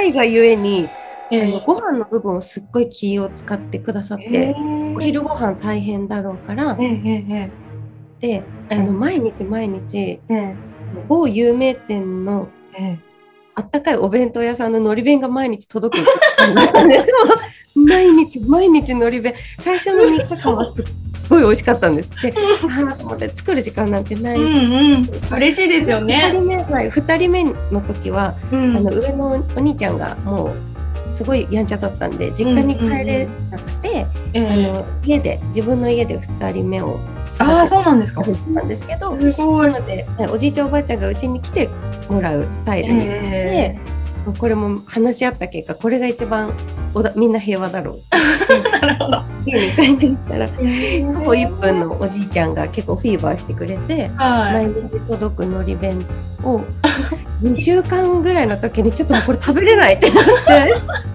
いがゆえに、 ええご飯の部分をすっごい気を使ってくださっえて、 えお昼ご飯大変だろうからええで、 ええ毎日毎日ええ某有名店のええあったかいお弁当屋さんののり弁が毎日届く期間だったんですよ。毎日毎日のり弁、最初の3日間はすっごい美味しかったんです。で、と思って作る時間なんてないし、 嬉しいですよね。 2人目の時は、 うん上のお兄ちゃんがもうすごいやんちゃだったんで実家に帰れなくて、自分の家で2人目をそうなんですか。 なんですけど、 すごい。 なのでおじいちゃんおばあちゃんがうちに来てもらうスタイルにして、これも話し合った結果これが一番みんな平和だろうってなるほど。 家に帰ってきたら徒歩1分のおじいちゃんが結構フィーバーしてくれて、毎日届くのり弁を2週間ぐらいの時にちょっともうこれ食べれないってなって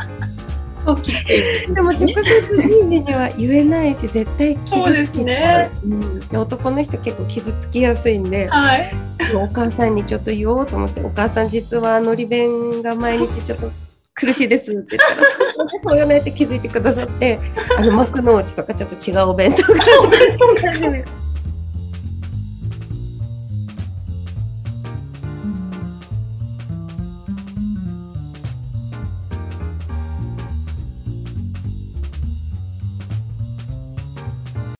でも直接じいじには言えないし絶対傷つきたい、男の人結構傷つきやすいんで、お母さんにちょっと言おうと思って、お母さん実はのり弁が毎日ちょっと苦しいですって言ったらそうよねって気づいてくださって幕の内とかちょっと違うお弁当が始め